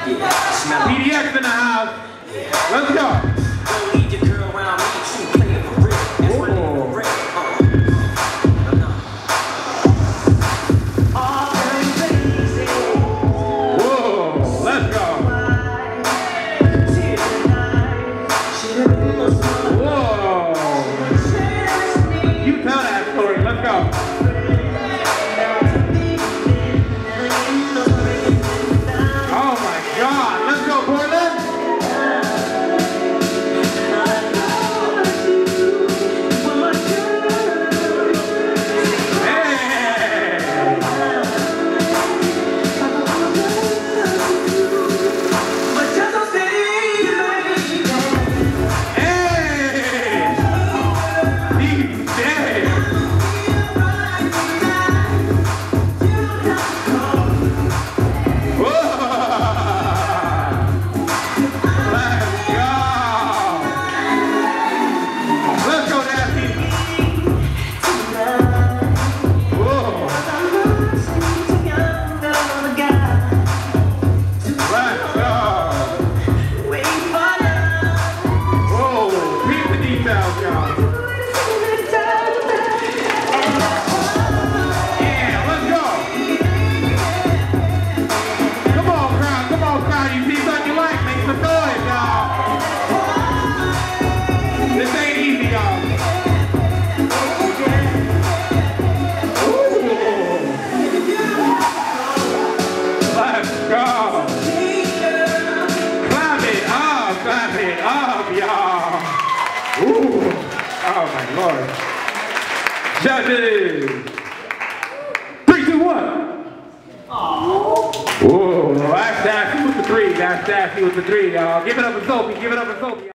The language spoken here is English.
PDX in the house. Let's go. Don't need your girl around me, she playing for real. That's what it is for real. Whoa, let's go. Whoa. You tell that story. Let's go. Oh my God. Let's go, Portland. Oh my Lord. Judges. 3, 2, 1. Whoa, that's Daffy with the 3. That's Daffy with the 3, y'all. Give it up for Sophie. Give it up for Sophie.